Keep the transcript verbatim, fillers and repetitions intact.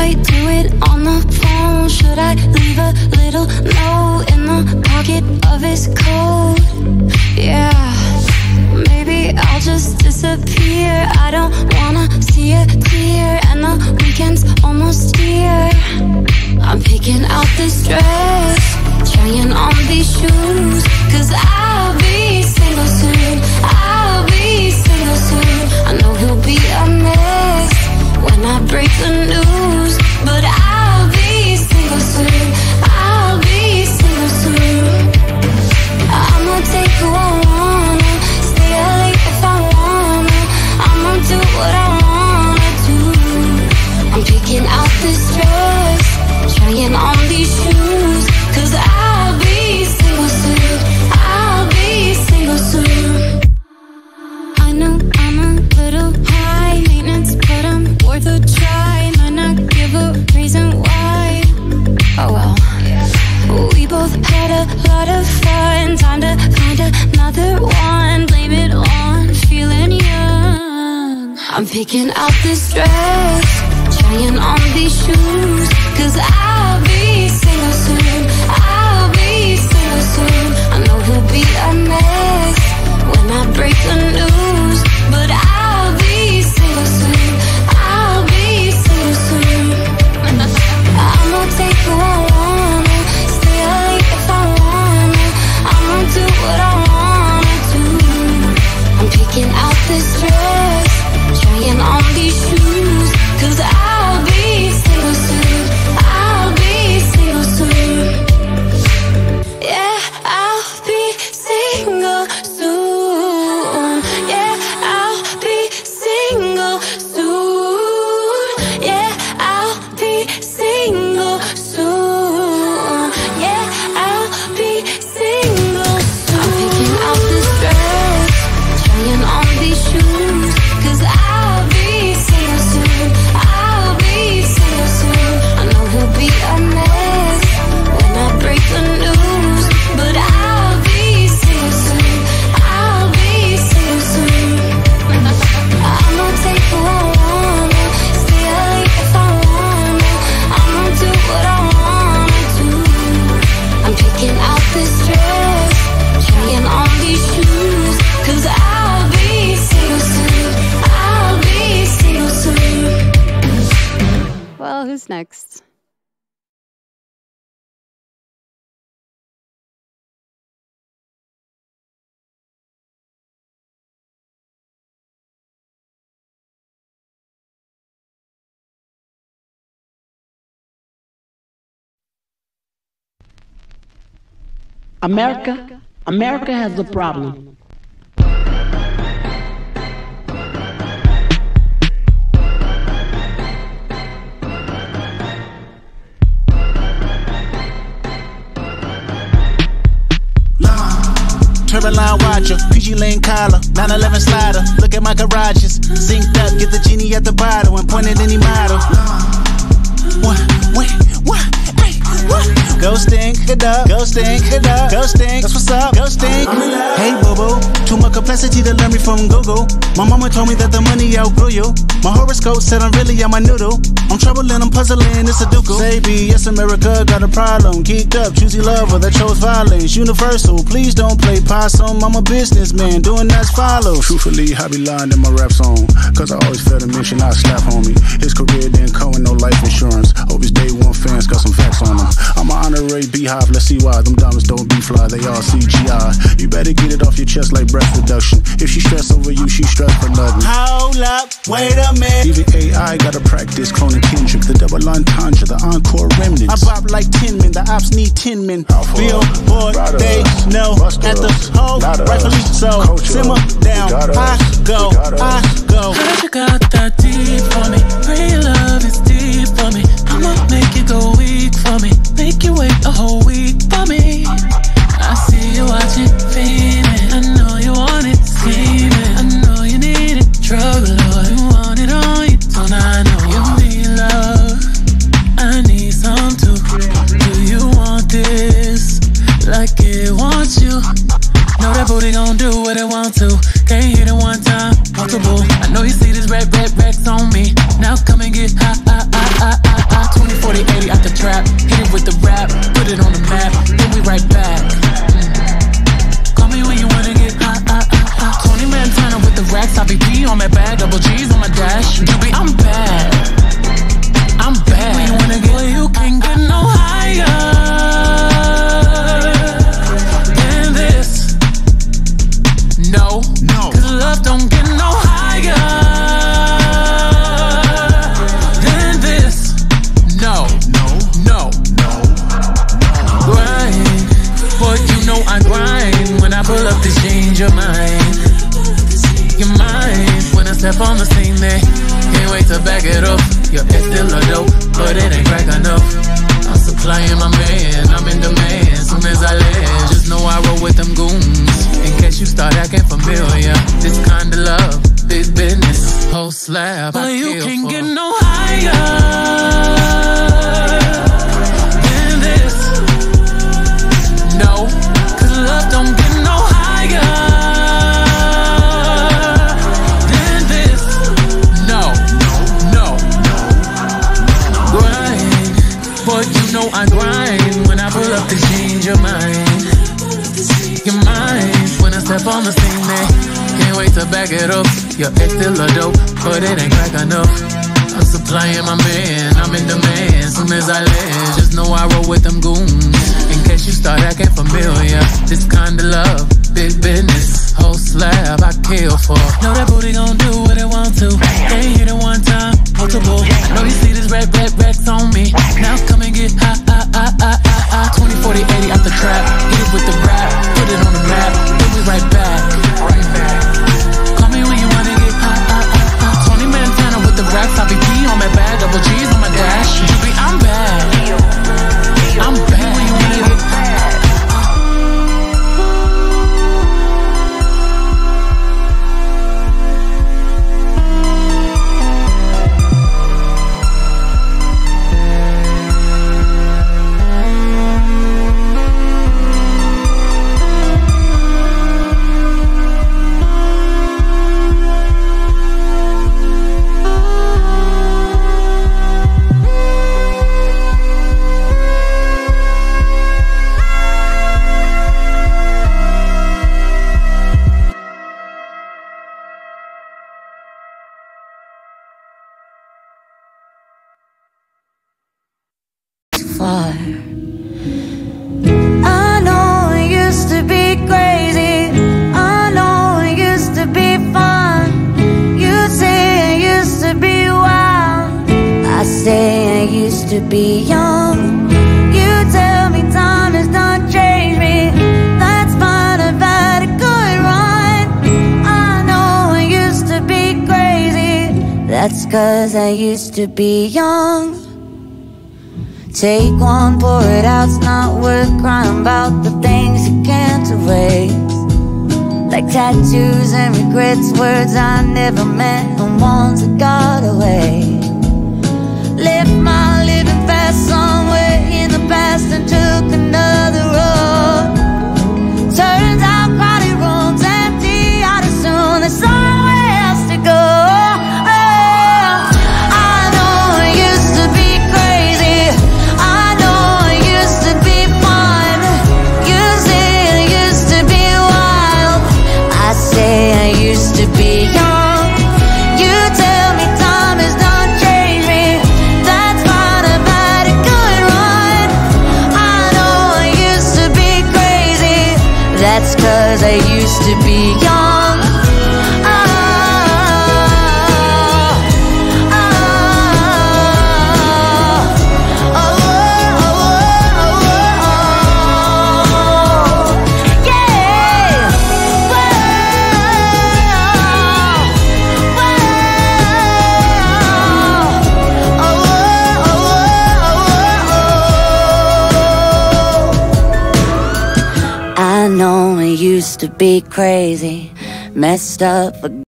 I do it on the phone? Should I leave a little note in the pocket of his coat? Yeah, maybe I'll just disappear. I don't wanna see a tear, and the weekend's almost here. I'm picking out this dress, trying on these shoes, cause I'll be single soon. I'll be single soon. I know he'll be a mess when I break the news, but I'll be single soon. I'll be single soon. I'ma take who I wanna, stay up late if I wanna. I'ma do what I wanna do. I'm picking out this dress, trying on these shoes, cause I'll be single soon. I'll be single soon. I know I'm a little high maintenance, but I'm worth a try. Might not give a reason why. Oh well. We both had a lot of fun. Time to find another one. Blame it on feeling young. I'm picking out this dress, trying on these shoes, cause I'll be single soon. I'll be single soon. I know he'll be a mess when I break the news, but I'll be single soon. I'll be single soon. I'ma take who I wanna, stay up late if I wanna. I'ma do what I wanna do. I'm picking out this dress, trying on these shoes, cause I'll be single soon. I'll be single soon. Yeah, I'll be single soon. Yeah, I'll be single soon. Yeah, I'll be single soon. Yeah, I'll be single soon. I'm picking out this dress, trying on these shoes, cause I'll be single soon. I'll be single soon. I know he'll be a mess when I break the news, but I'll be single soon. I'll be single soon. I'ma take who I wanna, stay up late if I wanna. I'ma do what I wanna do. I'm picking out this dress, trying on these shoes, cause I'll be single soon. I'll be single soon. Well, who's next? America, America has a problem. Turbine watcher, P G lane collar, nine eleven slider. Look at my garages, synced up, get the genie at the bottle and point at any model. What, what, what, hey, what? Go stink it up, go stink it up, go stink. That's what's up, go stink. Hey boo boo, too much complexity to learn me from Google. My mama told me that the money outgrew you. My horoscope said I'm really on my noodle. I'm troubling, I'm puzzling, it's a duke. Say B, yes America got a problem. Geeked up, choosy lover that chose violence. Universal, please don't play possum. I'm a businessman, doing that's follow. Truthfully, I be lying in my rap song, cause I always felt a mission I slap homie. His career didn't come with no life insurance. Hope his day one fans got some facts on him. I'm an honorary beehive, let's see why. Them diamonds don't be fly, they all C G I. You better get it off your chest like breath reduction. If she stress over you, she stress for nothing. Hold up, wait a minute. Even A I gotta practice cloning Kendrick. The double entendre, the encore remnants. I bop like ten men, the ops need ten men. Billboard, they know at the hole, rightfully so. Simmer down, I go, I go. Heard you got that deep for me. Real love is deep for me. I'ma make you go weak for me. Make you wait a whole week for me. I see you watching, feeling. I know you want it, scheming. I know you need it, drug lord. You want it on you, don't I know you need love? I need some too. Do you want this like it wants you? Know that booty gon' do what it want to. Can't hit it one time, multiple. I know you see this red, red, racks on me. Now come and get high, high, high, high, high, high. forty eighty out the trap, hit it with the rap, put it on the map, then we right back. Mm. Call me when you wanna get hot, hot, hot, hot. Tony Montana with the racks, I B P on my bag, double G's on my dash. You be, I'm bad, I'm bad. When you wanna get, well, you can't get no higher than this. No, no, cause love don't get no higher than this. No, no, no, no, no. Grind, boy, you know I grind. When I pull up this change your mind. Your mind, when I step on the scene, they can't wait to back it up. Your ex still a dope, but it ain't crack enough. I'm supplying my man, I'm in demand. Soon as I land, just know I roll with them goons. In case you start acting familiar, this kind of love, big business, whole slab. But you can't for. Get no higher than this. No, cause love don't get no higher. Boy, you know I grind. When I pull up to change your mind. Your mind. When I step on the scene, they can't wait to back it up. Your ex still a dope, but it ain't crack enough. I'm supplying my man, I'm in demand. Soon as I land, just know I roll with them goons. In case you start acting familiar, this kind of love, big business, whole slab I kill for. Know that booty gon' do what it want to. They ain't hit it one time, multiple. I know you see this red, red, Rex on me. Now come and get high, high, high, high, high, high. twenty, forty, eighty out the trap. Hit it with the rap, put it on the map. Then we right back, right back. Call me when you wanna get high, high, high, high. Tony Montana with the racks, I B P on my bag, double G's on my dash. You be, I'm bad, I'm bad. When you wanna get high. I know it used to be crazy. I know it used to be fun. You say it used to be wild. I say I used to be young. You tell me time has not changed me. That's fine, I've had a good run. I know I used to be crazy. That's cause I used to be young. Take one, pour it out, it's not worth crying about the things you can't erase. Like tattoos and regrets, words I never meant and ones that got away. Left my living fast somewhere in the past and took another road. Turns out crowded rooms empty out as soon, there's somewhere else to go. That's cause I used to be young. Oh, oh, oh, oh, oh, yeah. I know it used to be crazy, messed up, but